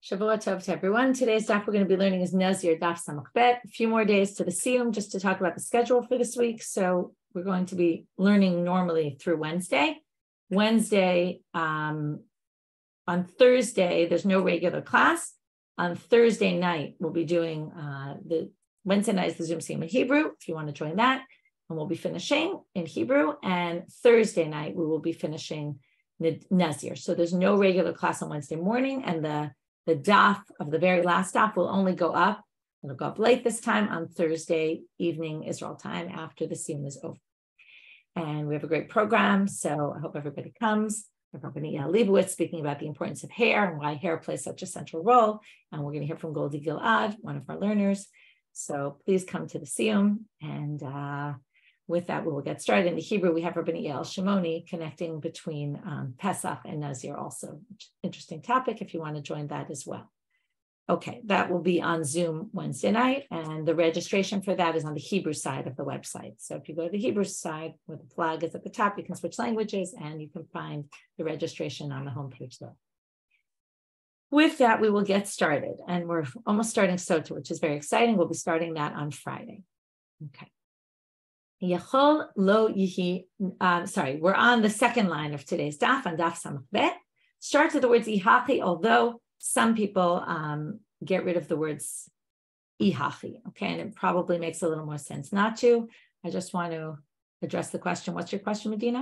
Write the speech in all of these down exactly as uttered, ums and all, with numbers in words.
Shavua Tov to everyone. Today's daf we're going to be learning is Nazir, daf samach bet. A few more days to the siyum just to talk about the schedule for this week. So we're going to be learning normally through Wednesday. Wednesday, um, on Thursday, there's no regular class. On Thursday night, we'll be doing uh, the Wednesday night is the Zoom siyum in Hebrew, if you want to join that. And we'll be finishing in Hebrew. And Thursday night, we will be finishing Nazir. So there's no regular class on Wednesday morning, and the The daf of the very last daf will only go up. It'll go up late this time on Thursday evening Israel time after the siyum is over. And we have a great program, so I hope everybody comes. Rabbanit speaking about the importance of hair and why hair plays such a central role. And we're going to hear from Goldie Gilad, one of our learners. So please come to the siyum. And uh, with that, we will get started. In the Hebrew, we have Rabbanit Shimoni connecting between um, Pesach and Nazir also. Interesting topic if you want to join that as well. Okay, that will be on Zoom Wednesday night, and the registration for that is on the Hebrew side of the website. So if you go to the Hebrew side where the flag is at the top, you can switch languages and you can find the registration on the homepage there. With that, we will get started, and we're almost starting Sota, which is very exciting. We'll be starting that on Friday. Okay. Yachol lo yihi, um, sorry, we're on the second line of today's daf, on daf samach bet. Starts with the words ihachi, although some people um, get rid of the words ihachi, okay, and it probably makes a little more sense not to. I just want to address the question. What's your question, Medina?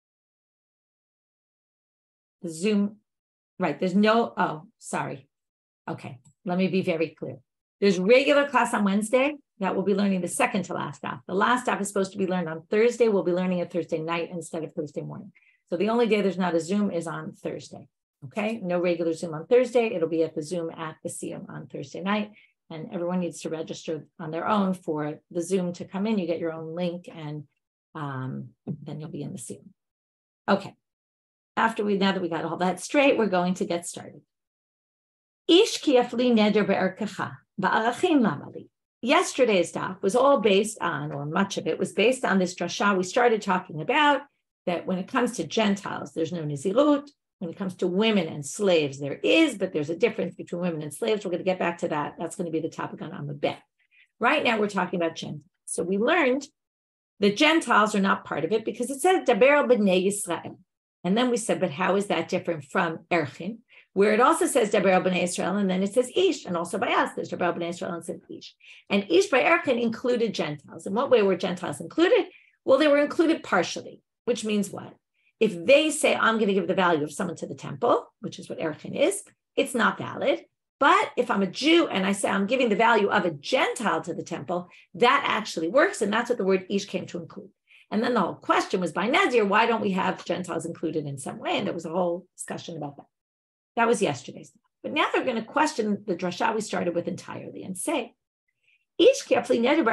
The Zoom, right, there's no, oh, sorry. Okay, let me be very clear. There's regular class on Wednesday. That we'll be learning the second to last daf. The last daf is supposed to be learned on Thursday. We'll be learning it Thursday night instead of Thursday morning. So the only day there's not a Zoom is on Thursday. Okay, no regular Zoom on Thursday. It'll be at the Zoom at the siyum on Thursday night. And everyone needs to register on their own for the Zoom to come in. You get your own link, and um, then you'll be in the siyum. Okay, after we, now that we got all that straight, we're going to get started. Ish kiafli neder be'erkecha ba'arachim lamali. Yesterday's daf was all based on, or much of it was based on this drasha we started talking about, that when it comes to Gentiles, there's no nezirut. When it comes to women and slaves, there is, but there's a difference between women and slaves. We're going to get back to that. That's going to be the topic on Abaye. Right now, we're talking about Gentiles. So we learned that Gentiles are not part of it because it says daber b'nei Yisrael. And then we said, but how is that different from erchin, where it also says daber b'nei Yisrael, and then it says ish, and also by us, there's daber b'nei Yisrael and it says ish. And ish by erchin included Gentiles. In what way were Gentiles included? Well, they were included partially, which means what? If they say, I'm going to give the value of someone to the temple, which is what erchin is, it's not valid. But if I'm a Jew and I say I'm giving the value of a Gentile to the temple, that actually works. And that's what the word ish came to include. And then the whole question was by Nazir, why don't we have Gentiles included in some way? And there was a whole discussion about that. That was yesterday's. But now they're going to question the drasha we started with entirely and say, you don't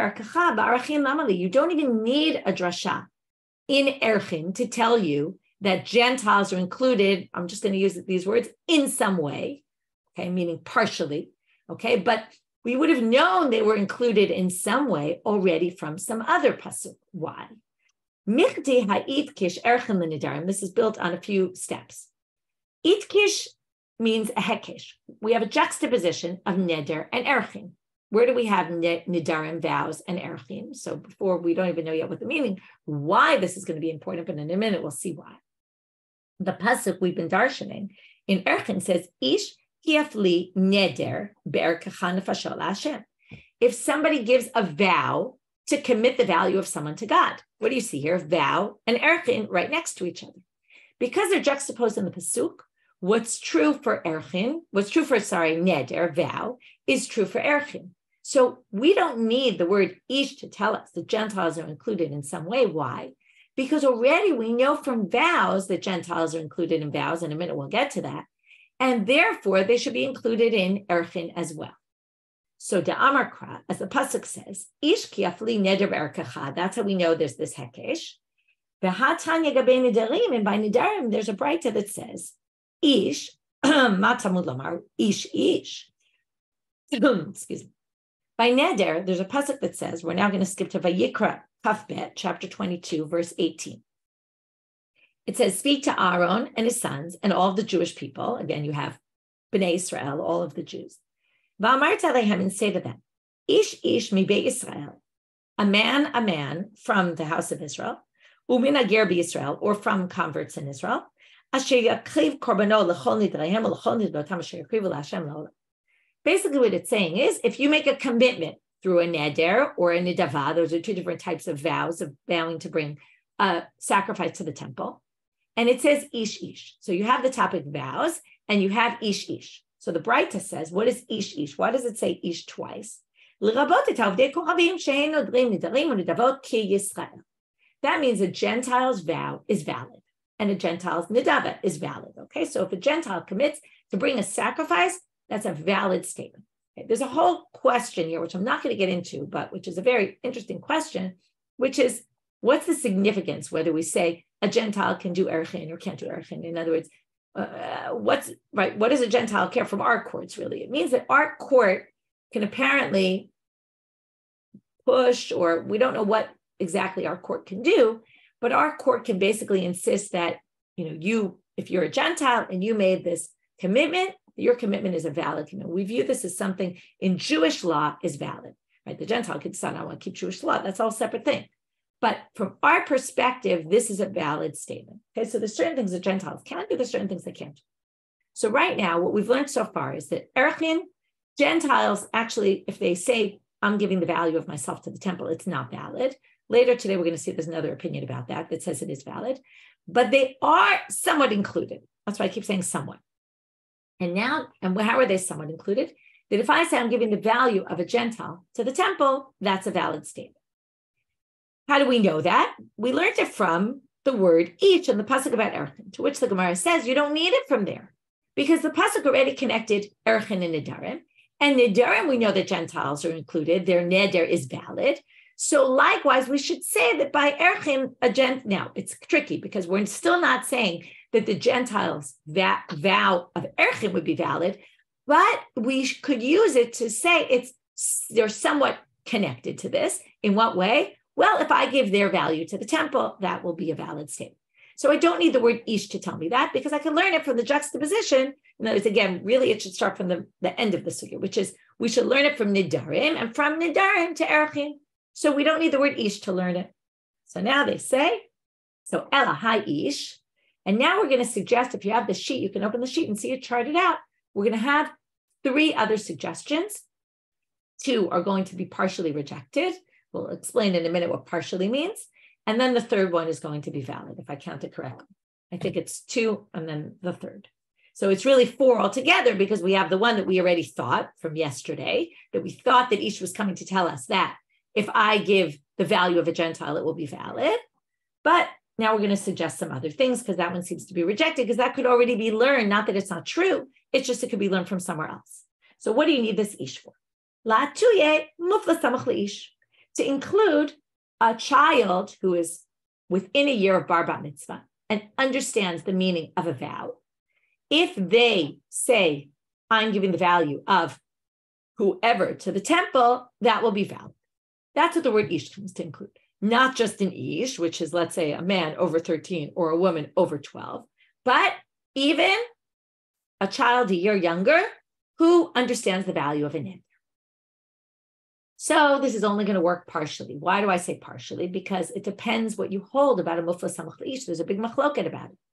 even need a drasha in erchin to tell you that Gentiles are included. I'm just going to use these words in some way, okay, meaning partially, okay, but we would have known they were included in some way already from some other pasuk. Why? This is built on a few steps. Itkish means a hekesh. We have a juxtaposition of neder and erchin. Where do we have nidarim, vows, and erchim? So before, we don't even know yet what the meaning, why this is going to be important, but in a minute we'll see why. The pasuk we've been darshaning in erchim says, ish kiafli neder be'erkecha nefasho la'Hashem. If somebody gives a vow to commit the value of someone to God, what do you see here? Vow and erchim right next to each other. Because they're juxtaposed in the pasuk, what's true for erchin, what's true for, sorry, neder, vow, is true for erchin. So we don't need the word ish to tell us that Gentiles are included in some way. Why? Because already we know from vows that Gentiles are included in vows. In a minute, we'll get to that. And therefore, they should be included in erchin as well. So the Amarkra, as the pasuk says, ish kiafli neder be'erkecha, that's how we know there's this hekesh. V'hatanya gabei nidarim, and by nidarim, there's a braita that says, ish, ma tamud lamar, ish, ish. Excuse me. By neder, there's a pasuk that says, we're now going to skip to Vayikra, Kafbet, chapter twenty-two, verse eighteen. It says, speak to Aaron and his sons and all of the Jewish people. Again, you have Bnei Israel, all of the Jews. V'amarta alehem, and say to them, Ish ish mi beit Israel, a man, a man from the house of Israel, umin ager b'Israel, or from converts in Israel, asher yakriv korbanot l'chol nidrahem l'chol nidrotam asher yakrivu l'Hashem l'olam. Basically, what it's saying is, if you make a commitment through a neder or a nidava, those are two different types of vows of vowing to bring a sacrifice to the temple, and it says ish ish. So you have the topic vows, and you have ish ish. So the braita says, what is ish ish? Why does it say ish twice? That means a Gentile's vow is valid, and a Gentile's nidava is valid. Okay, so if a Gentile commits to bring a sacrifice, that's a valid statement. Okay, there's a whole question here, which I'm not going to get into, but which is a very interesting question, which is, what's the significance whether we say a Gentile can do erchin or can't do erchin? In other words, uh, what's right? What does a Gentile care from our courts, really? It means that our court can apparently push, or we don't know what exactly our court can do, but our court can basically insist that, you know, you, if you're a Gentile and you made this commitment, your commitment is a valid commitment. We view this as something in Jewish law is valid, right? The Gentile could decide, I want to keep Jewish law. That's all a separate thing. But from our perspective, this is a valid statement. Okay, so there's certain things that Gentiles can do, there's certain things they can't do. So right now, what we've learned so far is that erchin, Gentiles actually, if they say, I'm giving the value of myself to the temple, it's not valid. Later today, we're going to see there's another opinion about that that says it is valid, but they are somewhat included. That's why I keep saying somewhat. And now, and how are they somewhat included? That if I say I'm giving the value of a Gentile to the temple, that's a valid statement. How do we know that? We learned it from the word each and the pasuk about erchin, to which the Gemara says you don't need it from there, because the pasuk already connected erchin and nedarim. And nedarim, we know that Gentiles are included. Their neder is valid. So likewise, we should say that by erchin, a gent. Now, it's tricky because we're still not saying that the Gentiles' va- vow of erchin would be valid, but we could use it to say it's they're somewhat connected to this. In what way? Well, if I give their value to the temple, that will be a valid statement. So I don't need the word ish to tell me that, because I can learn it from the juxtaposition. In other words, again, really it should start from the, the end of the sugya, which is we should learn it from nidarim, and from nidarim to erchin. So we don't need the word ish to learn it. So now they say, so ela hi ish. And now we're going to suggest, if you have the sheet, you can open the sheet and see it charted out. We're going to have three other suggestions. Two are going to be partially rejected. We'll explain in a minute what partially means. And then the third one is going to be valid, if I count it correctly. I think it's two and then the third. So it's really four altogether, because we have the one that we already thought from yesterday, that we thought that Ish was coming to tell us that if I give the value of a Gentile, it will be valid. But now we're going to suggest some other things, because that one seems to be rejected, because that could already be learned. Not that it's not true. It's just it could be learned from somewhere else. So what do you need this Ish for? La tuye mufla samach leish. To include a child who is within a year of bar bat mitzvah and understands the meaning of a vow. If they say, I'm giving the value of whoever to the temple, that will be valid. That's what the word ish comes to include. Not just an ish, which is, let's say, a man over thirteen or a woman over twelve, but even a child a year younger who understands the value of a nid. So this is only going to work partially. Why do I say partially? Because it depends what you hold about a mufla samach leish. There's a big machloket about it.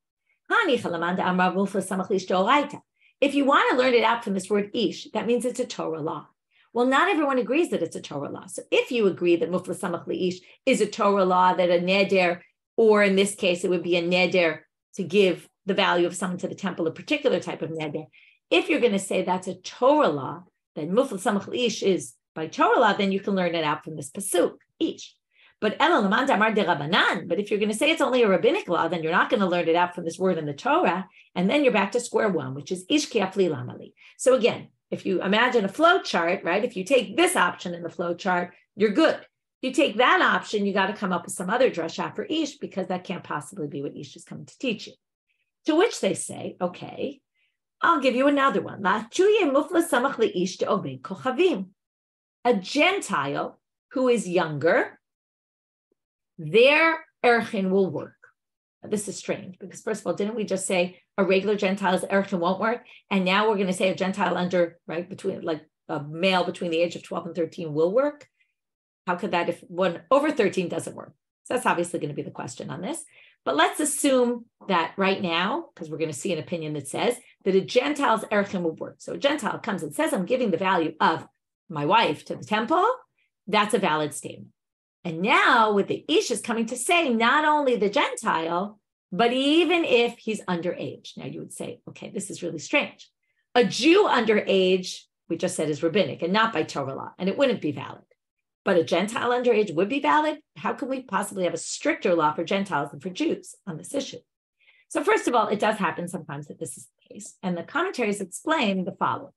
If you want to learn it out from this word ish, that means it's a Torah law. Well, not everyone agrees that it's a Torah law. So if you agree that mufla samach leish is a Torah law, that a neder, or in this case, it would be a neder to give the value of someone to the temple, a particular type of neder. If you're going to say that's a Torah law, then mufla samach leish is by Torah law, then you can learn it out from this pasuk, ish. But but if you're going to say it's only a rabbinic law, then you're not going to learn it out from this word in the Torah, and then you're back to square one, which is ish kiafli lamali. So again, if you imagine a flow chart, right? If you take this option in the flow chart, you're good. If you take that option, you got to come up with some other drasha for ish, because that can't possibly be what ish is coming to teach you. To which they say, okay, I'll give you another one. A Gentile who is younger, their erchin will work. This is strange because, first of all, didn't we just say a regular Gentile's erchim won't work? And now we're going to say a Gentile under, right, between like a male between the age of twelve and thirteen will work? How could that if one over thirteen doesn't work? So that's obviously going to be the question on this. But let's assume that right now, because we're going to see an opinion that says that a Gentile's erchim will work. So a Gentile comes and says, I'm giving the value of my wife to the temple. That's a valid statement. And now with the Ish is coming to say not only the Gentile, but even if he's underage. Now you would say, okay, this is really strange. A Jew underage, we just said is rabbinic and not by Torah law, and it wouldn't be valid. But a Gentile underage would be valid. How can we possibly have a stricter law for Gentiles than for Jews on this issue? So first of all, it does happen sometimes that this is the case. And the commentaries explain the following.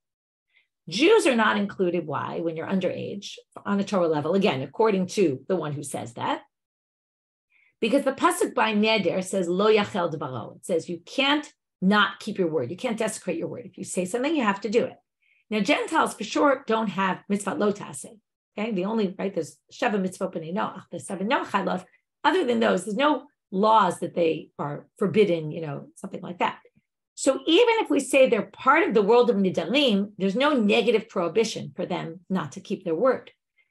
Jews are not included. Why? When you're underage on a Torah level, again, according to the one who says that, because the pasuk by Neder says lo yachel dvaro. It says you can't not keep your word. You can't desecrate your word. If you say something, you have to do it. Now, Gentiles for sure don't have mitzvah lo taseh. Okay, the only, right, there's Sheva mitzvot b'nei Noach, there's seven Noach chaylav. Other than those, there's no laws that they are forbidden, you know, something like that. So even if we say they're part of the world of nidarim, there's no negative prohibition for them not to keep their word.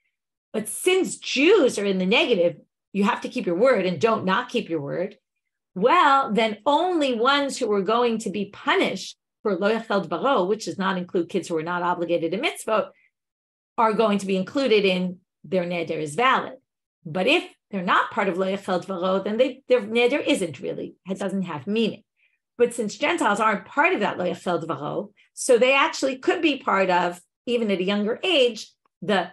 But since Jews are in the negative, you have to keep your word and don't not keep your word, well, then only ones who are going to be punished for lo yachel dvaro, which does not include kids who are not obligated to mitzvot, are going to be included in their neder is valid. But if they're not part of lo yachel dvaro, then they, their neder isn't really, it doesn't have meaning. But since Gentiles aren't part of that lo yachel dvaro, so they actually could be part of, even at a younger age, the,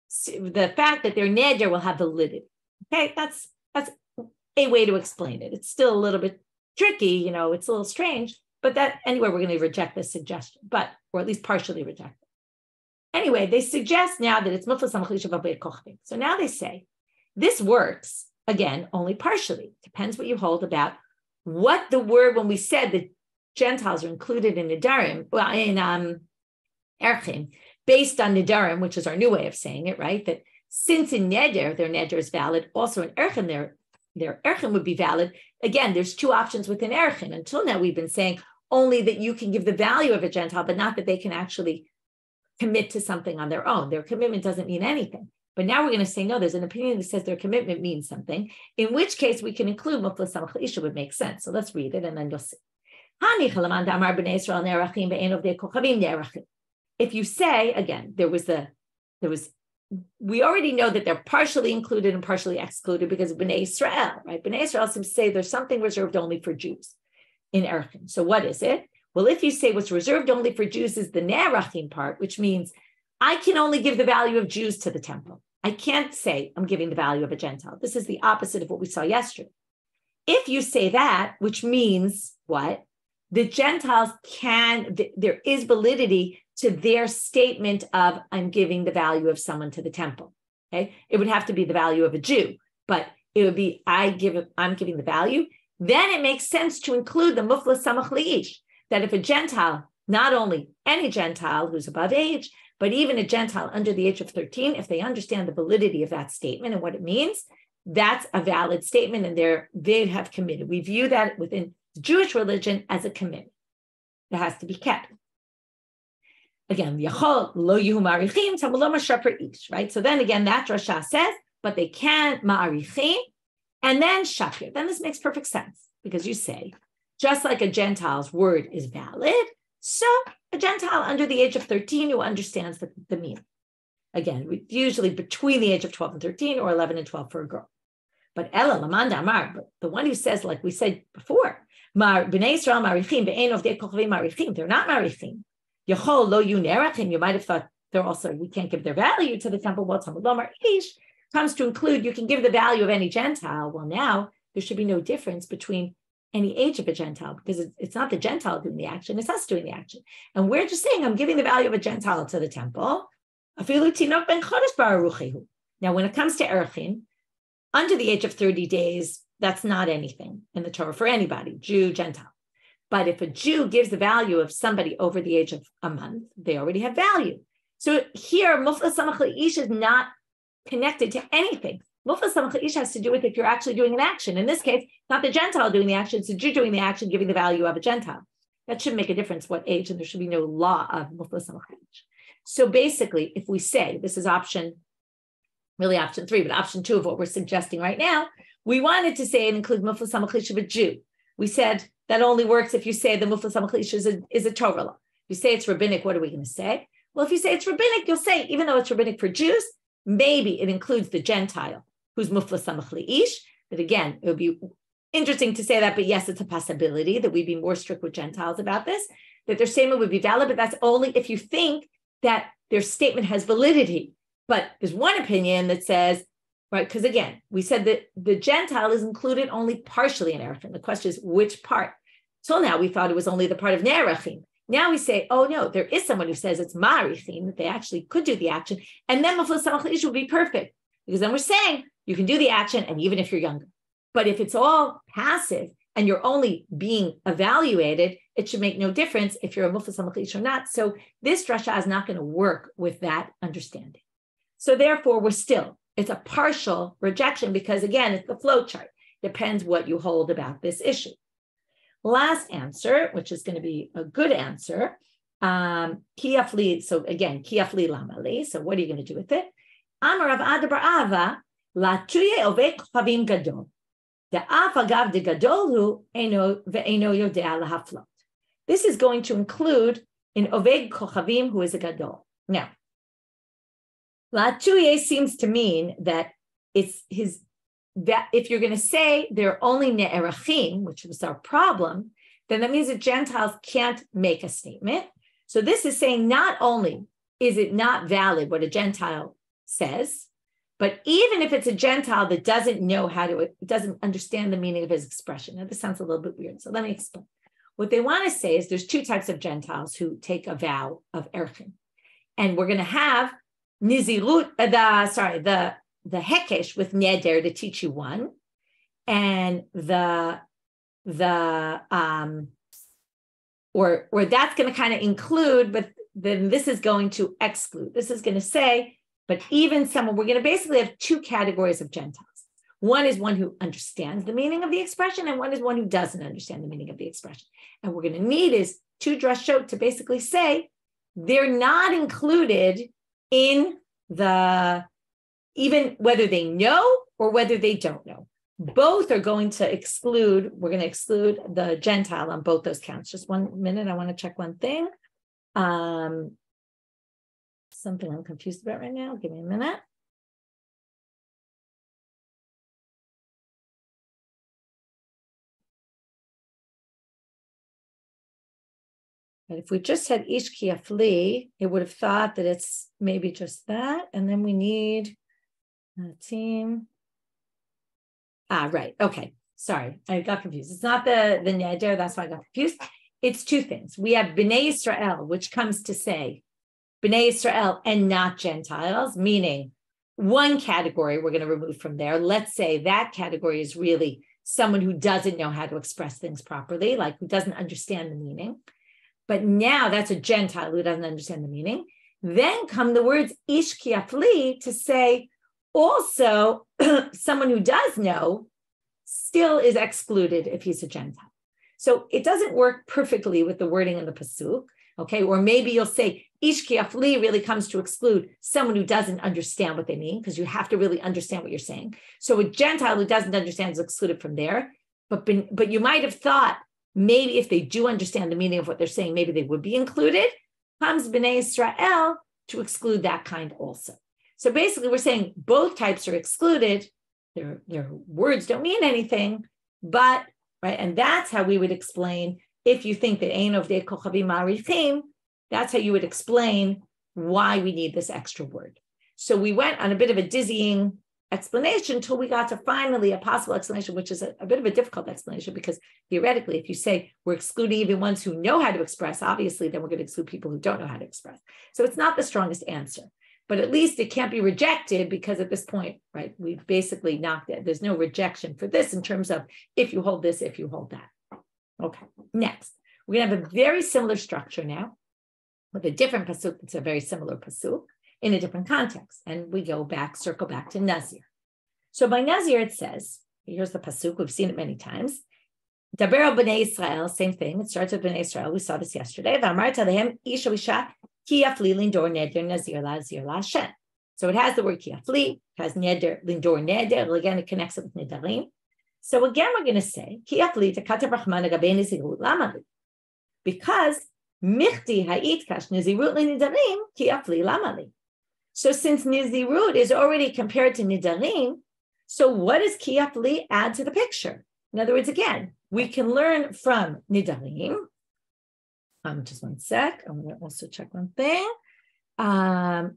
the fact that their neder will have validity. Okay, that's, that's a way to explain it. It's still a little bit tricky, you know, it's a little strange, but that, anyway, we're going to reject this suggestion, but, or at least partially reject it. Anyway, they suggest now that it's muflas samachlish of Abaye kochvim. So now they say, this works, again, only partially. Depends what you hold about what the word, when we said that Gentiles are included in Nedarim, well, in um, Erchim, based on Nedarim, which is our new way of saying it, right? That since in Neder, their Neder is valid, also in Erchim, their, their Erchim would be valid. Again, there's two options within Erchim. Until now, we've been saying only that you can give the value of a Gentile, but not that they can actually commit to something on their own. Their commitment doesn't mean anything. But now we're going to say, no, there's an opinion that says their commitment means something, in which case we can include muflas samach isha would make sense. So let's read it and then you'll see. If you say, again, there was the, there was, we already know that they're partially included and partially excluded because of Bnei Israel, right? Bnei Israel seems to say there's something reserved only for Jews in Erechim. So what is it? Well, if you say what's reserved only for Jews is the ne'arachim part, which means I can only give the value of Jews to the temple. I can't say I'm giving the value of a Gentile. This is the opposite of what we saw yesterday. If you say that, which means what? The Gentiles can, th- there is validity to their statement of I'm giving the value of someone to the temple. Okay, it would have to be the value of a Jew, but it would be I give I'm giving the value. Then it makes sense to include the muflas samach leish, that if a Gentile, not only any Gentile who's above age, but even a Gentile under the age of thirteen, if they understand the validity of that statement and what it means, that's a valid statement and they're, they have committed. We view that within the Jewish religion as a commitment that has to be kept. Again, yachol lo yuhu ma'arichim tamuloma shaper ish, right? So then again, that drasha says, but they can ma'arichim and then shapir. Then this makes perfect sense because you say, just like a Gentile's word is valid, so a Gentile under the age of thirteen who understands the, the meaning. Again, usually between the age of twelve and thirteen or eleven and twelve for a girl. But Ella Lamanda Amar, but the one who says, like we said before, Mar Bnei Israel Marichim, Be'en of de Kochvei Marichim, they're not Marichim. Yachol lo yunerachim, you might have thought they're also, we can't give their value to the temple. Well, Talmud Lomar Ish comes to include, you can give the value of any Gentile. Well, now there should be no difference between any age of a Gentile, because it's not the Gentile doing the action, it's us doing the action. And we're just saying, I'm giving the value of a Gentile to the temple. Now, when it comes to Erechim, under the age of thirty days, that's not anything in the Torah for anybody, Jew, Gentile. But if a Jew gives the value of somebody over the age of a month, they already have value. So here, muflas samach leish is not connected to anything. Muflas samach ish has to do with if you're actually doing an action. In this case, not the Gentile doing the action, it's the Jew doing the action, giving the value of a Gentile. That shouldn't make a difference what age, and there should be no law of muflas samach ish. So basically, if we say, this is option, really option three, but option two of what we're suggesting right now, we wanted to say and include muflas samach ish of a Jew. We said that only works if you say the muflas samach ish is a, is a Torah law. If you say it's rabbinic, what are we going to say? Well, if you say it's rabbinic, you'll say, even though it's rabbinic for Jews, maybe it includes the Gentile who's muflas samach ish. But again, it would be interesting to say that, but yes, it's a possibility that we'd be more strict with Gentiles about this, that their statement would be valid, but that's only if you think that their statement has validity. But there's one opinion that says, right, because again, we said that the Gentile is included only partially in Erechim. The question is, which part? Till now, we thought it was only the part of Ne'erachim. Now we say, oh no, there is someone who says it's Ma'arichim, that they actually could do the action, and then muflas samach ish would be perfect. Because then we're saying, you can do the action, and even if you're younger. But if it's all passive, and you're only being evaluated, it should make no difference if you're a muflas samach ish or not. So this drasha is not going to work with that understanding. So therefore, we're still, it's a partial rejection because again, it's the flow chart. Depends what you hold about this issue. Last answer, which is going to be a good answer, um, kiafli. So again, kiafli lamali. So what are you going to do with it? Amar Rav Ada bar Ahava la tuye ovek chavim gadol. The af agav de gadol hu eno ve'eno yodea lahaflot. This is going to include an oveg kochavim who is a gadol. Now, la tuye seems to mean that it's his. That if you're going to say they're only ne'erachim, which was our problem, then that means that Gentiles can't make a statement. So this is saying not only is it not valid what a Gentile says, but even if it's a Gentile that doesn't know how to, doesn't understand the meaning of his expression. Now, this sounds a little bit weird, so let me explain. What they want to say is there's two types of Gentiles who take a vow of erchim. And we're going to have nezirut, uh, the, sorry, the the hekesh with neder to teach you one, and the the um or or that's going to kind of include, but then this is going to exclude. This is going to say, but even someone, we're going to basically have two categories of Gentiles. One is one who understands the meaning of the expression, and one is one who doesn't understand the meaning of the expression. And what we're going to need is two drashot to basically say they're not included in the, even whether they know or whether they don't know. Both are going to exclude, we're going to exclude the Gentile on both those counts. Just one minute, I want to check one thing. Um, something I'm confused about right now. Give me a minute. But if we just had ish kiafli, it would have thought that it's maybe just that. And then we need a team. Ah, right. Okay. Sorry. I got confused. It's not the, the neder. That's why I got confused. It's two things. We have Bnei Israel, which comes to say Bnei Israel and not Gentiles, meaning one category we're going to remove from there. Let's say that category is really someone who doesn't know how to express things properly, like who doesn't understand the meaning. But now that's a Gentile who doesn't understand the meaning. Then come the words ish kiafli to say also someone who does know still is excluded if he's a Gentile. So it doesn't work perfectly with the wording in the pasuk, okay? Or maybe you'll say ish kiafli really comes to exclude someone who doesn't understand what they mean, because you have to really understand what you're saying. So a Gentile who doesn't understand is excluded from there. But, but you might have thought maybe if they do understand the meaning of what they're saying, maybe they would be included. Comes Bnei Israel to exclude that kind also. So basically we're saying both types are excluded. Their, their words don't mean anything, but, right, and that's how we would explain, if you think that Ein Ovdei Kochavim Ma'arichim, that's how you would explain why we need this extra word. So we went on a bit of a dizzying explanation until we got to finally a possible explanation, which is a, a bit of a difficult explanation, because theoretically, if you say we're excluding even ones who know how to express, obviously, then we're going to exclude people who don't know how to express. So it's not the strongest answer, but at least it can't be rejected, because at this point, right, we've basically knocked it. There's no rejection for this in terms of if you hold this, if you hold that. Okay, next, we're going to have a very similar structure now with a different pasuk. It's a very similar pasuk in a different context. And we go back, circle back to Nazir. So by Nazir, it says, here's the pasuk, we've seen it many times. Daber b'nei Israel, same thing. It starts with b'nei Israel. We saw this yesterday. V'amarta lehem isha v'isha ki yafli lindor neder nazir lazir la'Hashem. So it has the word ki yafli, it has neder, lindor neder. Again, it connects it with nedarim. So again, we're going to say ki yafli tekatev rachman agabei nezirut lamali. Because michti ha'itkash nezirut l'nedarim ki yafli lamali. So since nezirut is already compared to nedarim, so what does ki yafli add to the picture? In other words, again, we can learn from nedarim. Um, just one sec. I'm going to also check one thing. Um,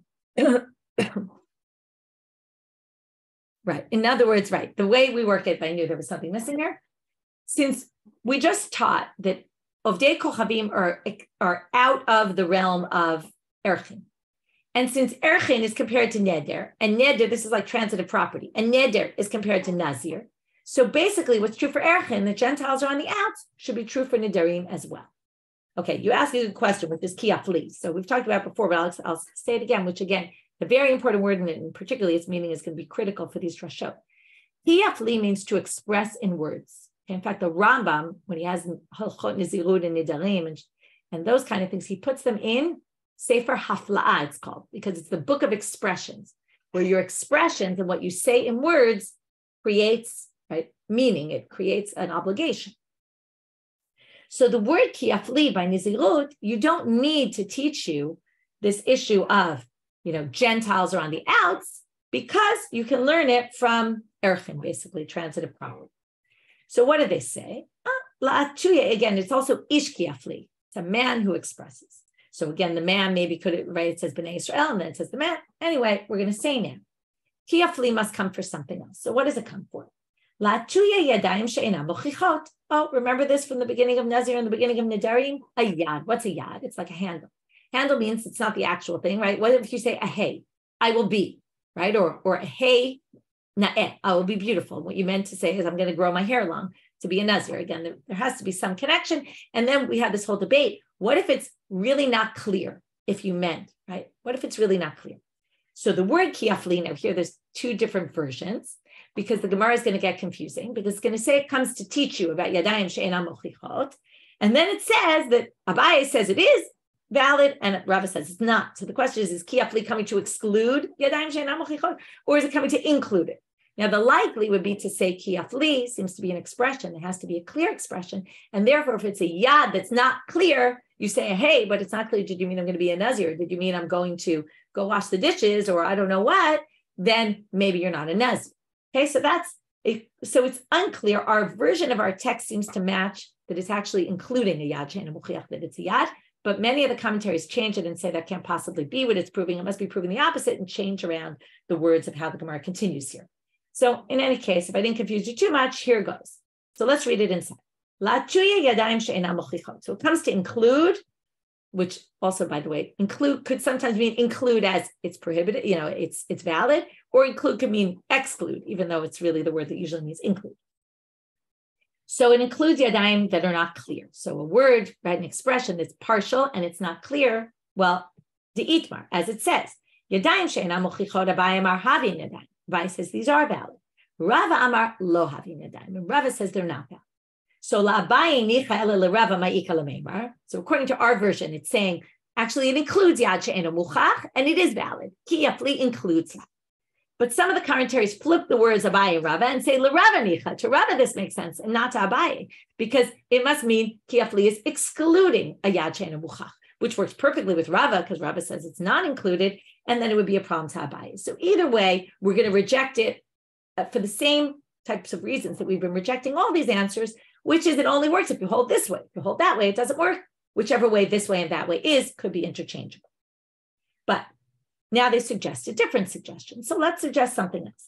right. In other words, right. The way we work it, I knew there was something missing here. Since we just taught that Ovdei Kochavim are, are out of the realm of Erchin. And since Erchin is compared to Neder, and Neder, this is like transitive property, and Neder is compared to Nazir. So basically, what's true for Erchin, the Gentiles are on the outs, should be true for Nedarim as well. Okay, you asked a good question with this ki yafli. So we've talked about it before, but I'll, I'll say it again, which again, a very important word in it, and particularly its meaning is going to be critical for these drashot. Ki yafli means to express in words. In fact, the Rambam, when he has halchot nezirut and nedarim and, and those kind of things, he puts them in Sefer Hafla'ah, it's called, because it's the book of expressions, where your expressions and what you say in words creates, right, meaning, it creates an obligation. So the word ki yafli by nezirut, you don't need to teach you this issue of, you know, Gentiles are on the outs, because you can learn it from Erchin, basically, transitive property. So what do they say? Ah, again, it's also ish ki yafli. It's a man who expresses. So again, the man maybe could, right, it says b'nei Israel, and then it says the man. Anyway, we're going to say now. Ki yafli must come for something else. So what does it come for? Oh, remember this from the beginning of Nazir and the beginning of Nedarim? A yad. What's a yad? It's like a handle. Handle means it's not the actual thing, right? What if you say a hey, I will be, right? Or or a hey, na'eh, I will be beautiful. What you meant to say is I'm going to grow my hair long to be a Nazir. Again, there, there has to be some connection. And then we have this whole debate. What if it's really not clear if you meant, right? What if it's really not clear? So the word ki yafli, now here there's two different versions, because the Gemara is going to get confusing, because it's going to say it comes to teach you about yadayim she'enam mochichot, and then it says that Abaye says it is valid, and Rav says it's not. So the question is, is ki yafli coming to exclude yadayim she'enam mochichot, or is it coming to include it? Now, the likely would be to say ki yafli seems to be an expression. It has to be a clear expression, and therefore, if it's a yad that's not clear, you say, hey, but it's not clear. Did you mean I'm going to be a Nazir? Did you mean I'm going to go wash the dishes, or I don't know what? Then maybe you're not a Nazir. Okay, so that's it. So it's unclear. Our version of our text seems to match that it's actually including a yad she'ena mochiach, that it's a yad, but many of the commentaries change it and say that can't possibly be what it's proving. It must be proving the opposite, and change around the words of how the Gemara continues here. So in any case, if I didn't confuse you too much, here goes. So let's read it inside. So it comes to include, which also, by the way, include could sometimes mean include as it's prohibited, you know, it's it's valid, or include could mean exclude, even though it's really the word that usually means include. So it includes yadayim that are not clear. So a word, right, an expression that's partial and it's not clear, well, the itmar, as it says, yadayim she'enam mochichot Abaye amar havi yadayim. Abaye says these are valid. Rava amar lo havi yadayim. And Rava says they're not valid. So la'Abaye nicha ela l'Rava ma'ika l'Meir. So according to our version, it's saying actually it includes yad she'ena muchach, and it is valid. Ki yafli includes that. But some of the commentaries flip the words Abaye and Rava and say l'Rava nicha. To Rava this makes sense, and not to Abaye, because it must mean ki yafli is excluding a yad she'ena muchach, which works perfectly with Rava, because Rava says it's not included, and then it would be a problem to Abaye. So either way, we're going to reject it uh, for the same types of reasons that we've been rejecting all these answers, which is it only works if you hold this way. If you hold that way, it doesn't work. Whichever way this way and that way is could be interchangeable. But now they suggest a different suggestion. So let's suggest something else.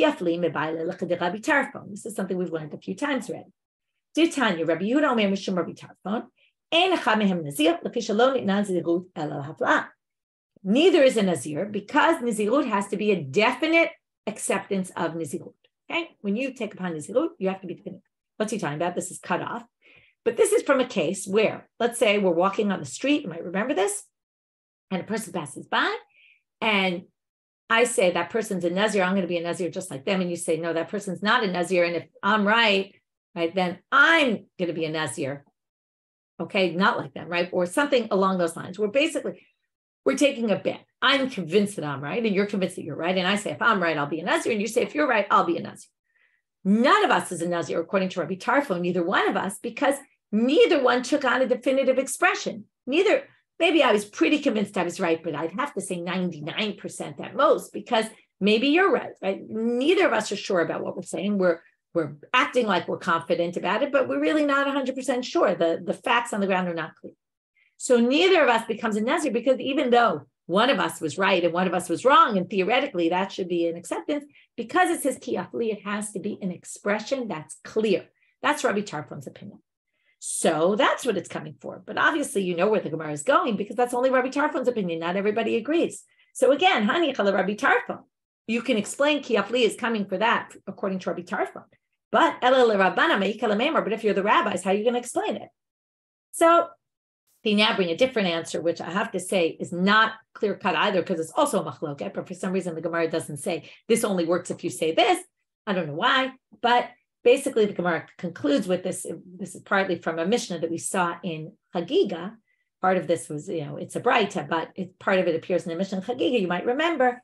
This is something we've learned a few times already. Ditanya, Rabbi Yehuda Omer Mishum Rabbi Tarfon, Ein echad mehem nazir, lefi shelo nitna nezirut ela hafla'ah. Neither is a nazir, because nezirut has to be a definite acceptance of nezirut. Okay, when you take upon nezirut, you have to be definite. What's he talking about? This is cut off. But this is from a case where, let's say we're walking on the street, you might remember this, and a person passes by, and I say that person's a Nazir, I'm going to be a Nazir just like them. And you say, no, that person's not a Nazir. And if I'm right, right, then I'm going to be a Nazir. Okay, not like them, right? Or something along those lines. We're basically, we're taking a bet. I'm convinced that I'm right, and you're convinced that you're right. And I say, if I'm right, I'll be a Nazir. And you say, if you're right, I'll be a Nazir. None of us is a Nazir, according to Rabbi Tarfon, neither one of us, because neither one took on a definitive expression. Neither, maybe I was pretty convinced I was right, but I'd have to say ninety-nine percent at most, because maybe you're right, right? Neither of us are sure about what we're saying. We're we're acting like we're confident about it, but we're really not one hundred percent sure. The, the facts on the ground are not clear. So neither of us becomes a Nazir, because even though one of us was right and one of us was wrong, and theoretically that should be an acceptance, because it says kiafli, it has to be an expression that's clear. That's Rabbi Tarfon's opinion. So that's what it's coming for. But obviously, you know where the Gemara is going, because that's only Rabbi Tarfon's opinion. Not everybody agrees. So again, Hani Chala Rabbi Tarfon. You can explain kiafli is coming for that, according to Rabbi Tarfon. But but if you're the rabbis, how are you going to explain it? So they now bring a different answer, which I have to say is not clear cut either, because it's also a machloket. But for some reason, the Gemara doesn't say this only works if you say this. I don't know why, but basically, the Gemara concludes with this. This is partly from a Mishna that we saw in Chagiga. Part of this was, you know, it's a braita, but it, part of it appears in the Mishna in Chagiga. You might remember,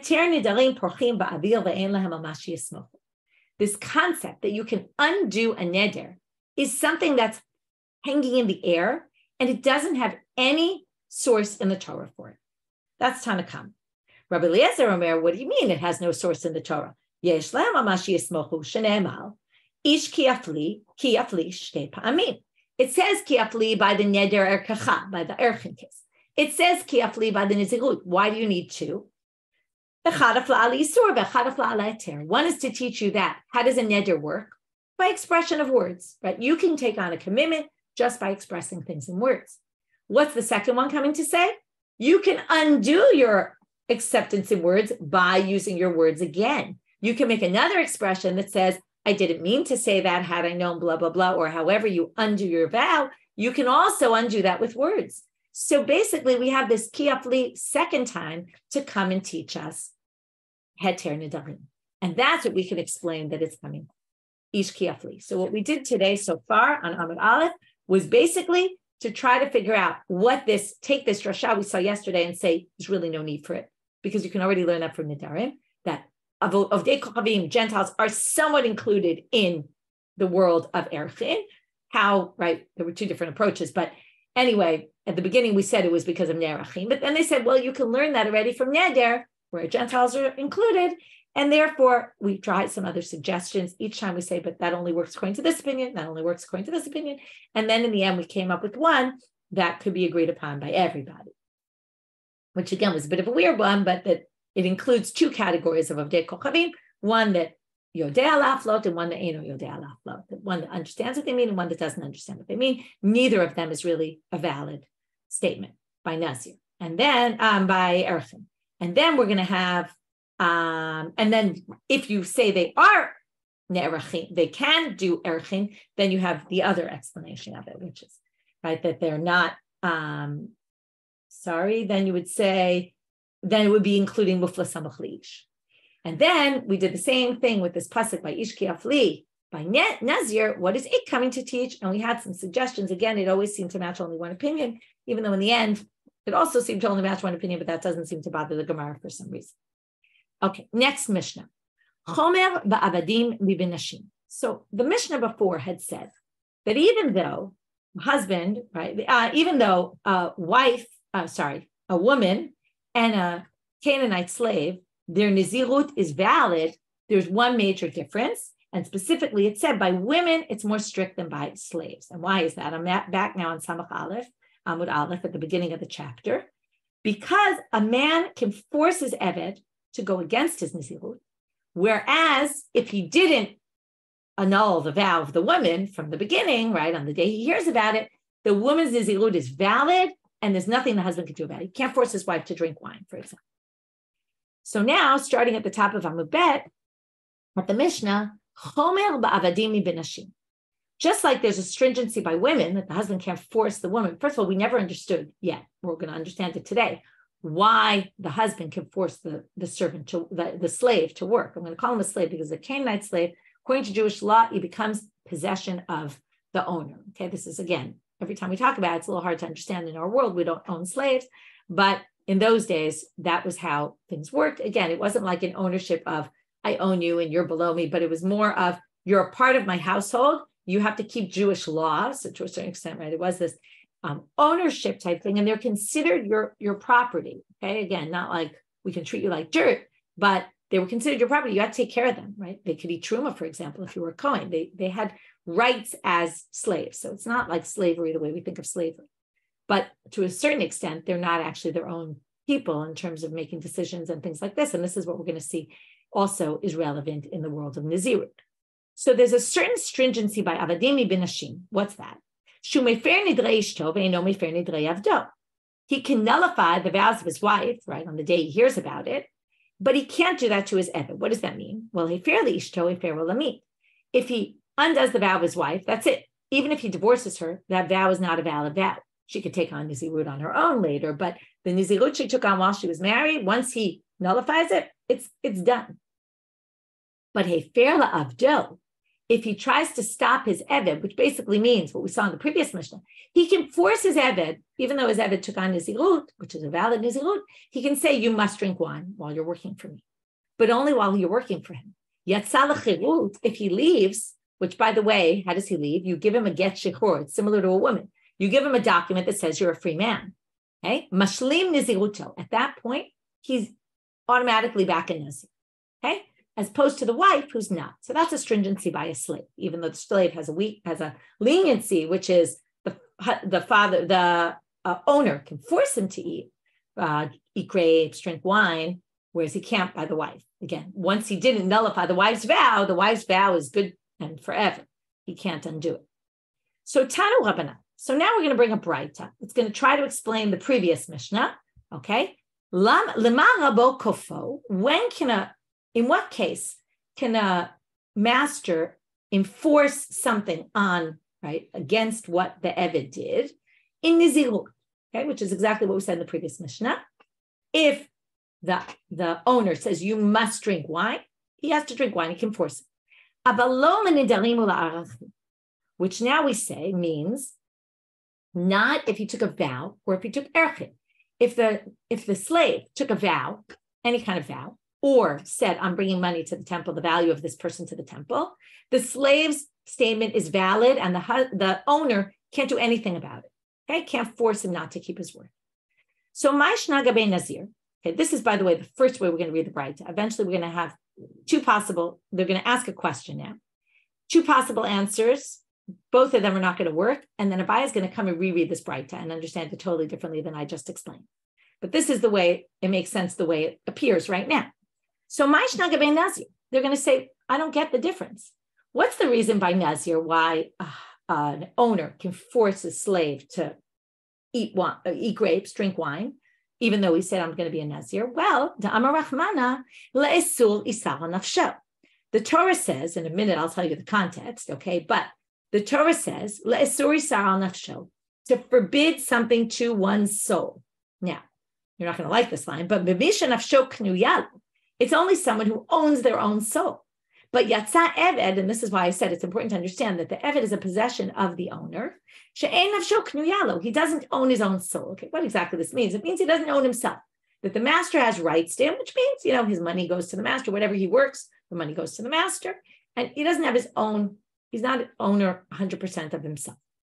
this concept that you can undo a neder is something that's hanging in the air, and it doesn't have any source in the Torah for it. That's Tanakam. Rabbi Eliezer Omer, what do you mean it has no source in the Torah? Yesh lehem amashi yismochu shenemal ish kiafli kiafli shtei pa'amim. It says kiafli by the neder erkacha, by the erchinkis. It says kiafli by the nezirut. Why do you need two? One is to teach you that. How does a neder work? By expression of words, right? You can take on a commitment just by expressing things in words. What's the second one coming to say? You can undo your acceptance in words by using your words again. You can make another expression that says, I didn't mean to say that had I known blah, blah, blah, or however you undo your vow. You can also undo that with words. So basically, we have this kiafli second time to come and teach us heter nedarim. And that's what we can explain that it's coming. Ish kiafli. So what we did today so far on Amud Aleph was basically to try to figure out what this, take this drasha we saw yesterday and say, there's really no need for it, because you can already learn that from nedarim, that of Ovdei Kochavim, Gentiles are somewhat included in the world of Erchin. How, right, there were two different approaches, but anyway, at the beginning we said it was because of Nerachim, but then they said, well, you can learn that already from Neder, where Gentiles are included, and therefore we tried some other suggestions. Each time we say, but that only works according to this opinion, that only works according to this opinion, and then in the end we came up with one that could be agreed upon by everybody, which again was a bit of a weird one, but that it includes two categories of Ovdei Kochavim, one that Yodea laflot and one that ain't Yodea laflot, one that understands what they mean and one that doesn't understand what they mean. Neither of them is really a valid statement by Nazir. And then um, by Erchin. And then we're going to have, um, and then if you say they are Ne'erachin, they can do Erchin, then you have the other explanation of it, which is, right, that they're not, um, sorry, then you would say, then it would be including Mufla Samach Li'ish. And then we did the same thing with this pasuk by Ish Kiafli, by Nazir. What is it coming to teach? And we had some suggestions. Again, it always seemed to match only one opinion, even though in the end, it also seemed to only match one opinion, but that doesn't seem to bother the Gemara for some reason. Okay, next Mishnah. Chomer ba'avadim mibinashim. So the Mishnah before had said that even though husband, right, uh, even though a wife, uh, sorry, a woman and a Canaanite slave, their nezirut is valid, there's one major difference. And specifically, it said by women, it's more strict than by slaves. And why is that? I'm back now on Samach Aleph, Amud Aleph, at the beginning of the chapter. Because a man can force his eved to go against his nezirut, whereas if he didn't annul the vow of the woman from the beginning, right, on the day he hears about it, the woman's nezirut is valid, and there's nothing the husband can do about it. He can't force his wife to drink wine, for example. So now, starting at the top of Amud Bet, at the Mishnah, Chomer ba'avadim binashim. Just like there's a stringency by women that the husband can't force the woman. First of all, we never understood yet. We're going to understand it today. why the husband can force the, the servant to the, the slave to work. I'm going to call him a slave because a Canaanite slave, according to Jewish law, he becomes possession of the owner. Okay, this is, again, every time we talk about it, it's a little hard to understand. In our world, we don't own slaves, but in those days, that was how things worked. Again, it wasn't like an ownership of I own you and you're below me, but it was more of you're a part of my household. You have to keep Jewish laws, so to a certain extent, right? It was this um, ownership type thing, and they're considered your, your property. Okay, again, not like we can treat you like dirt, but they were considered your property. You had to take care of them, right? They could eat truma, for example, if you were a Kohen. They, they had rights as slaves. So it's not like slavery the way we think of slavery. But to a certain extent, they're not actually their own people in terms of making decisions and things like this. And this is what we're going to see also is relevant in the world of nezirut. So there's a certain stringency by avadim binashim. What's that? He can nullify the vows of his wife, right, on the day he hears about it, but he can't do that to his eved. What does that mean? Well, he fairly ishto, he fairly lamit. If he undoes the vow of his wife, that's it. Even if he divorces her, that vow is not a valid vow. She could take on nezirut on her own later, but the nezirut she took on while she was married, once he nullifies it, it's it's done. But hefer la'avdo, if he tries to stop his eved, which basically means what we saw in the previous Mishna, he can force his eved, even though his eved took on nezirut, which is a valid nezirut, he can say, you must drink wine while you're working for me, but only while you're working for him. Yatsa l'chirut, if he leaves, which by the way, how does he leave? You give him a get shiur. It's similar to a woman. You give him a document that says you're a free man. Okay? Mashlim neziruto. At that point, he's automatically back in Nazir. Okay? As opposed to the wife who's not. So that's a stringency by a slave, even though the slave has a weak, has a leniency, which is the the father, the uh, owner can force him to eat, uh, eat grapes, drink wine, whereas he can't by the wife. Again, once he didn't nullify the wife's vow, the wife's vow is good and forever. He can't undo it. So Tanu Rabbanit. So now we're going to bring a braita. It's going to try to explain the previous Mishna. Okay. Lam lema rabo kofo. When can a, in what case can a master enforce something on, right, against what the eved did in nezirut? Okay, which is exactly what we said in the previous Mishna. If the, the owner says you must drink wine, he has to drink wine. He can force it. Which now we say means not if he took a vow or if he took erchid. If the if the slave took a vow, any kind of vow, or said, I'm bringing money to the temple, the value of this person to the temple, the slave's statement is valid and the, the owner can't do anything about it. Okay, can't force him not to keep his word. So Mishna Abaye Nazir. Okay, this is, by the way, the first way we're going to read the braita. Eventually, we're going to have two possible, they're going to ask a question now. Two possible answers. Both of them are not going to work. And then Abaye is going to come and reread this braita and understand it totally differently than I just explained. But this is the way it makes sense, the way it appears right now. So Mishna Abaye Nazir, they're going to say, I don't get the difference. What's the reason by Nazir why uh, uh, an owner can force a slave to eat wine, uh, eat grapes, drink wine, even though he said, I'm going to be a Nazir? Well, the Amar Rahmana le'esul isar nafsho. The Torah says, in a minute, I'll tell you the context, okay? But the Torah says, le'esur isar nafsho, to forbid something to one's soul. Now, you're not going to like this line, but b'misha nafsho knuyal, it's only someone who owns their own soul. But yatsa eved, and this is why I said it's important to understand that the eved is a possession of the owner. She'ein nafsho knuyalo, he doesn't own his own soul. Okay, what exactly this means? It means he doesn't own himself. That the master has rights to him, which means, you know, his money goes to the master. Whatever he works, the money goes to the master. And he doesn't have his own, he's not an owner one hundred percent of himself.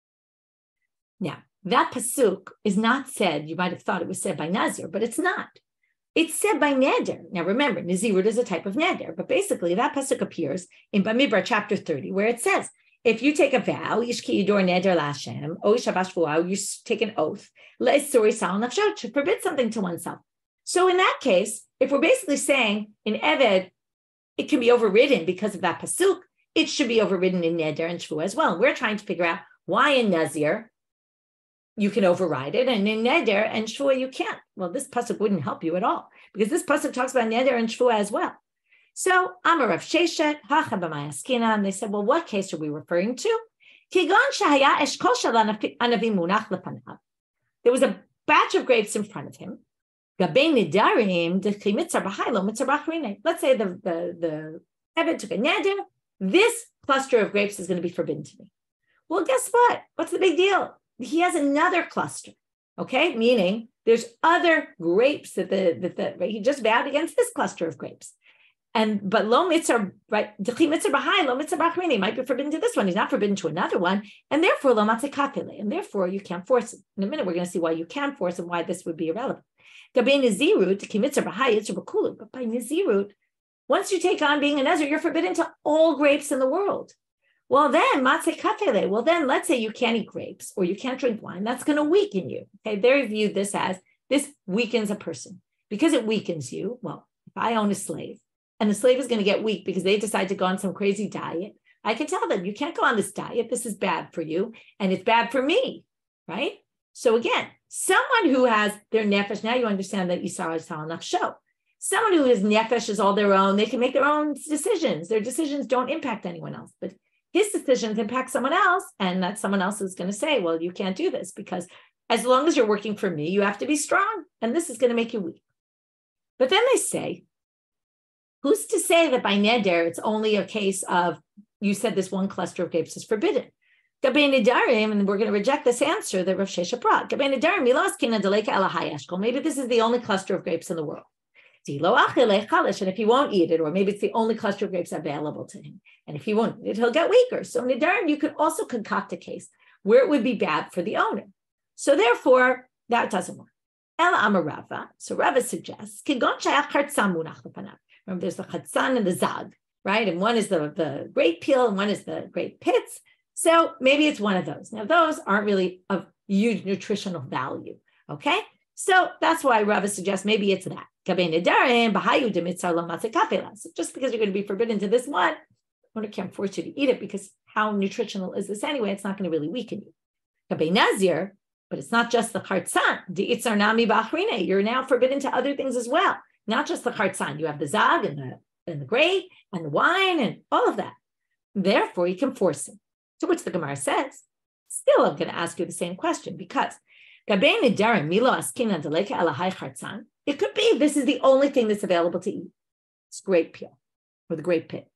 Now, that pasuk is not said, you might have thought it was said by Nazir, but it's not. It's said by neder. Now remember, nezirut is a type of neder, but basically that pasuk appears in Bamidbar chapter thirty, where it says, if you take a vow, yishki yidor neder lashem, o shabash v'uah, you take an oath, le'esuri sal nafsho, to forbid something to oneself. So in that case, if we're basically saying in Eved, it can be overridden because of that pasuk, it should be overridden in neder and shvu as well. We're trying to figure out why in Nazir you can override it, and in neder and shvu you can't. Well, this pasuk wouldn't help you at all, because this pasuk talks about neder and shvu as well. So, Amar Rav Sheshet, Hacha b'may askina, and they said, well, what case are we referring to? Kigon shehaya eshkol shel hanavi munach lepanav. There was a batch of grapes in front of him, Let's say the, the, the Eved took a neder, this cluster of grapes is going to be forbidden to me. Well, guess what? What's the big deal? He has another cluster, okay? Meaning there's other grapes that the, that the right? He just vowed against this cluster of grapes. And but lo mitzvah, right? Dechi mitzvah b'hai, lo mitzvah b'achrini might be forbidden to this one. He's not forbidden to another one, and therefore lo matzeh kafele, and therefore you can't force him. In a minute, we're going to see why you can force and why this would be irrelevant. Gabe nezirut, dechi mitzvah b'hai, it's b'kulu. But by nezirut, once you take on being a nazir, you're forbidden to all grapes in the world. Well, then matzeh kafele. Well, then let's say you can't eat grapes or you can't drink wine. That's going to weaken you. Okay, they viewed this as this weakens a person because it weakens you. Well, if I own a slave, and the slave is going to get weak because they decide to go on some crazy diet, I can tell them, you can't go on this diet. This is bad for you. And it's bad for me, right? So again, someone who has their nefesh, now you understand that Yisrael is enough show. Someone who is nefesh is all their own. They can make their own decisions. Their decisions don't impact anyone else. But his decisions impact someone else. And that someone else is going to say, well, you can't do this because as long as you're working for me, you have to be strong. And this is going to make you weak. But then they say, who's to say that by neder, it's only a case of, you said this one cluster of grapes is forbidden. And we're going to reject this answer that Rav Shesha brought. Maybe this is the only cluster of grapes in the world. And if he won't eat it, or maybe it's the only cluster of grapes available to him. And if he won't eat it, he'll get weaker. So nedarim, you could also concoct a case where it would be bad for the owner. So therefore, that doesn't work. So Rava suggests, remember, there's the chadsan and the zag, right? And one is the, the grape peel and one is the grape pits. So maybe it's one of those. Now, those aren't really of huge nutritional value, okay? So that's why Rava suggests maybe it's that. So just because you're going to be forbidden to this one, I can't force you to eat it because how nutritional is this anyway? It's not going to really weaken you. Nazir, but it's not just the chadsan. You're now forbidden to other things as well. Not just the chadsan, you have the zag and the, and the grape and the wine and all of that. Therefore, you can force him. To which the Gemara says, still I'm going to ask you the same question because it could be this is the only thing that's available to eat. It's grape peel or the grape pit.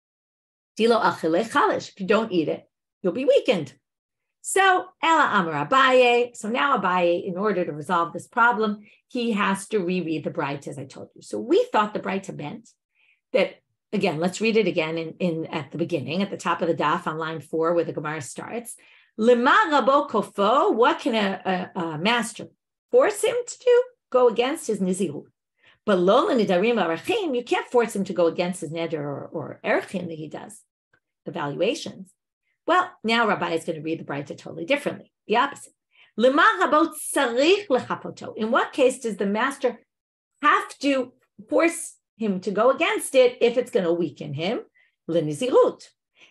If you don't eat it, you'll be weakened. So, Ela Amar Abaye. So now Abaye, in order to resolve this problem, he has to reread the braita, as I told you. So we thought the braita meant that, again, let's read it again in, in at the beginning, at the top of the daf on line four, where the Gemara starts. Lema rabo kofo, what can a, a, a master force him to do? Go against his nezirut. But lo l'nidarim arachim, you can't force him to go against his neder or, or erchim that he does, the valuations. Well, now Rabbi is going to read the braita totally differently, the opposite. In what case does the master have to force him to go against it if it's going to weaken him? L'nezirut.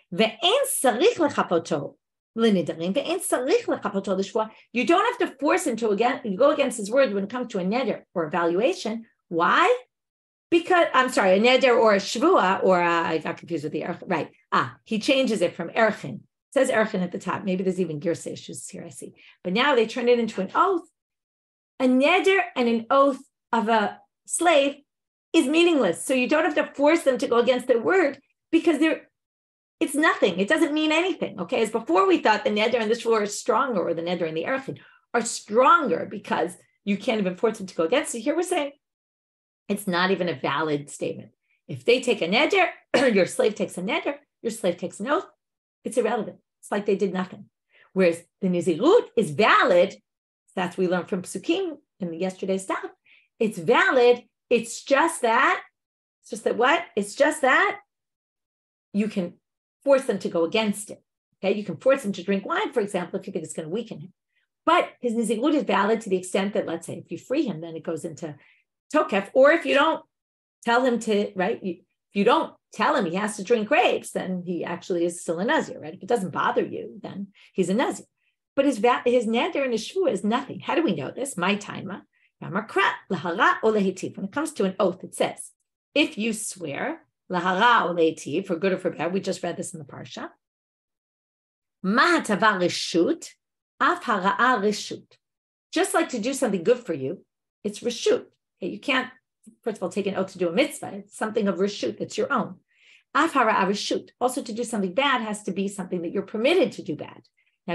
You don't have to force him to again, go against his word when it comes to a neder or a valuation. Why? Because, I'm sorry, a neder or a shvua, or a, I got confused with the erchin, right. Ah, he changes it from erchin. It says erchin at the top. Maybe there's even girsa issues here, I see. But now they turn it into an oath. A neder and an oath of a slave is meaningless. So you don't have to force them to go against their word because they're, it's nothing. It doesn't mean anything, okay? As before we thought the neder and the shvua are stronger, or the neder and the erchin are stronger because you can't even force them to go against it. Here we're saying, it's not even a valid statement. If they take a neder, your slave takes a neder, your slave takes an oath, it's irrelevant. It's like they did nothing. Whereas the nezirut is valid. That's what we learned from Psukim in the yesterday's stuff. It's valid. It's just that. It's just that what? It's just that you can force them to go against it. Okay, you can force them to drink wine, for example, if you think it's going to weaken him. But his nezirut is valid to the extent that, let's say, if you free him, then it goes into tokef, or if you don't tell him to, right, you, if you don't tell him he has to drink grapes, then he actually is still a Nazir, right? If it doesn't bother you, then he's a Nazir. But his his neder and his shvua is nothing. How do we know this? My timer. When it comes to an oath, it says, if you swear, lahara or lehitiv, for good or for bad, we just read this in the parsha, mahatava reshut, af hara'a reshut. Just like to do something good for you, it's reshut. Okay, you can't, first of all, take an oath to do a mitzvah. It's something of reshut, it's your own. Afhara reshut, also to do something bad has to be something that you're permitted to do bad. Now,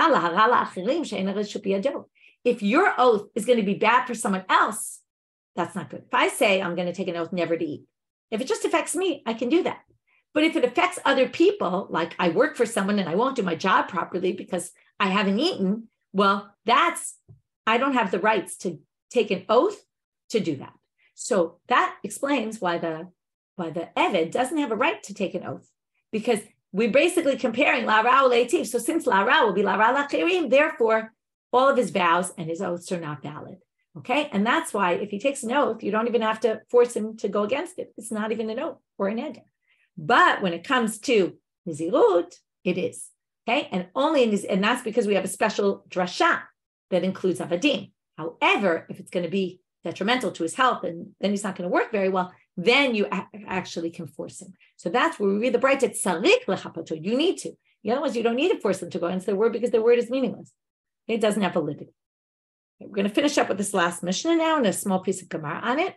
if your oath is going to be bad for someone else, that's not good. If I say I'm going to take an oath never to eat, if it just affects me, I can do that. But if it affects other people, like I work for someone and I won't do my job properly because I haven't eaten, well, that's, I don't have the rights to take an oath to do that. So that explains why the, why the Eved doesn't have a right to take an oath, because we're basically comparing La Ra Leitiv. So since La Ra will be La Ra Lachirim, therefore, all of his vows and his oaths are not valid. Okay. And that's why if he takes an oath, you don't even have to force him to go against it. It's not even an oath or an eder. But when it comes to nezirut, it is. Okay. And only in this, and that's because we have a special drasha that includes avadim. However, if it's going to be detrimental to his health and then he's not going to work very well, then you a- actually can force him. So that's where we read the braita, tzarik lechapato. You need to. The other ones, you don't need to force them to go against their word because their word is meaningless. It doesn't have validity. Okay, we're going to finish up with this last Mishna now and a small piece of Gemara on it.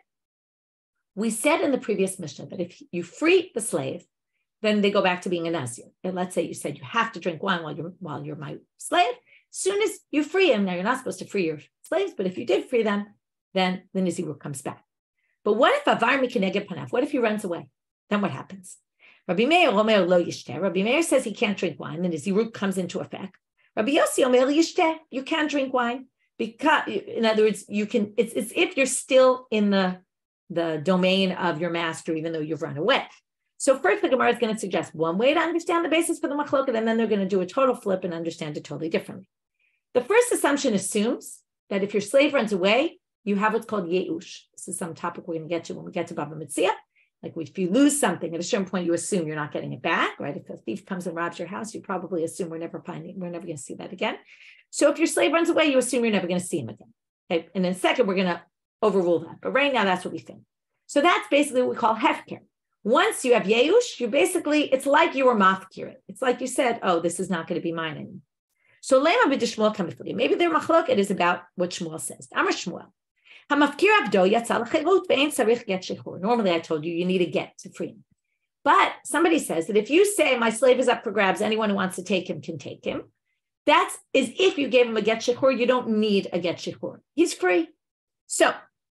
We said in the previous Mishna that if you free the slave, then they go back to being a Nazir. And let's say you said you have to drink wine while you're while you're my slave. As soon as you free him, now you're not supposed to free your slaves, but if you did free them, then the nezirut comes back. But what if avar mikeneged panav? What if he runs away? Then what happens? Rabbi Meir omer lo yishteh. Rabbi Meir says he can't drink wine. The nezirut comes into effect. Rabbi Yossi omer yishteh. You can't drink wine because, in other words, you can. It's it's if you're still in the the domain of your master, even though you've run away. So first, the Gemara is going to suggest one way to understand the basis for the machloket, and then they're going to do a total flip and understand it totally differently. The first assumption assumes that if your slave runs away, you have what's called yeush. This is some topic we're going to get to when we get to Bava Metzia. Like if you lose something, at a certain point, you assume you're not getting it back, right? If a thief comes and robs your house, you probably assume we're never finding, we're never going to see that again. So if your slave runs away, you assume you're never going to see him again. Okay? And in a second, we're going to overrule that. But right now, that's what we think. So that's basically what we call hefker. Once you have yeush, you basically, it's like you were mafkir. It's like you said, oh, this is not going to be mine anymore. So lema b'dishmuel kamifli. Maybe their machloket is about what Shmuel says. Amar Shmuel. Hamafkir abdo yatzal chaylut ve'ein tzarich get shechur. Normally, I told you, you need a get to free him. But somebody says that if you say my slave is up for grabs, anyone who wants to take him can take him. That's as if you gave him a get shechur. You don't need a get shechur. He's free. So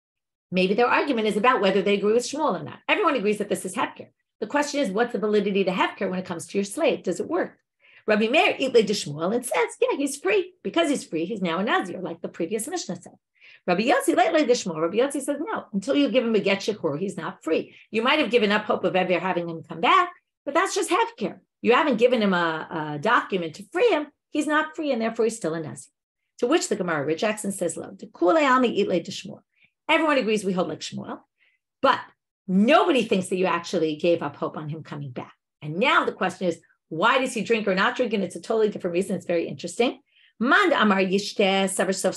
maybe their argument is about whether they agree with Shmuel or not. Everyone agrees that this is hefker. The question is, what's the validity to hefker when it comes to your slave? Does it work? Rabbi Meir itle de Shmuel and says, yeah, he's free. Because he's free, he's now a Nazir, like the previous Mishna said. Rabbi Yossi leitle de Shmuel. Rabbi Yossi says, no, until you give him a get shechur, he's not free. You might have given up hope of ever having him come back, but that's just hefker. You haven't given him a, a document to free him. He's not free, and therefore he's still a Nazir. To which the Gemara rejects and says, lo, de kulei almi itle de Shmuel. Everyone agrees we hold like Shmuel, but nobody thinks that you actually gave up hope on him coming back. And now the question is, why does he drink or not drink? And it's a totally different reason. It's very interesting. The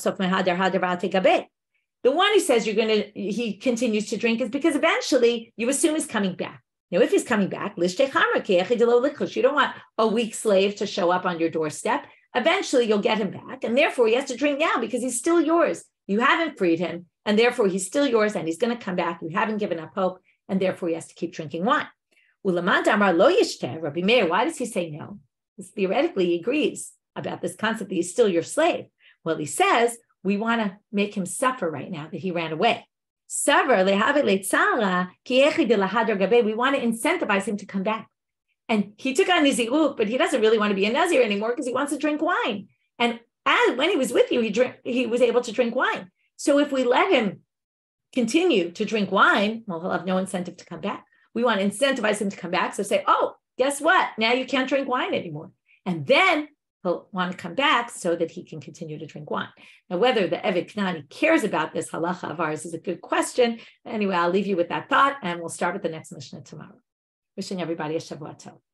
one who says you're going to, he continues to drink is because eventually you assume he's coming back. Now, if he's coming back, you don't want a weak slave to show up on your doorstep. Eventually you'll get him back. And therefore he has to drink now because he's still yours. You haven't freed him. And therefore he's still yours and he's going to come back. You haven't given up hope. And therefore he has to keep drinking wine. Rabbi Meir, why does he say no? Because theoretically he agrees about this concept that he's still your slave. Well, he says, we want to make him suffer right now that he ran away. We want to incentivize him to come back. And he took on nezirut, but he doesn't really want to be a Nazir anymore because he wants to drink wine. And as, when he was with you, he, drink, he was able to drink wine. So if we let him continue to drink wine, well, he'll have no incentive to come back. We want to incentivize him to come back. So say, oh, guess what? Now you can't drink wine anymore. And then he'll want to come back so that he can continue to drink wine. Now, whether the Eved Canaanite cares about this halacha of ours is a good question. Anyway, I'll leave you with that thought, and we'll start with the next Mishna tomorrow. Wishing everybody a Shavua Tov.